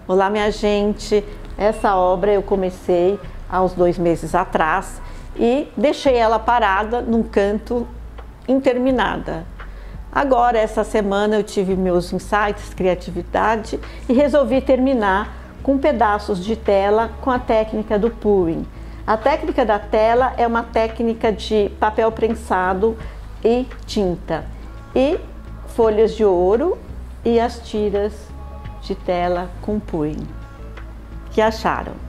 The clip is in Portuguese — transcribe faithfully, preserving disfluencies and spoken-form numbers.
Olá, minha gente! Essa obra eu comecei há uns dois meses atrás e deixei ela parada num canto interminada. Agora, essa semana, eu tive meus insights, criatividade e resolvi terminar com pedaços de tela com a técnica do pouring. A técnica da tela é uma técnica de papel prensado e tinta, e folhas de ouro e as tiras de tela com pouring. O que acharam?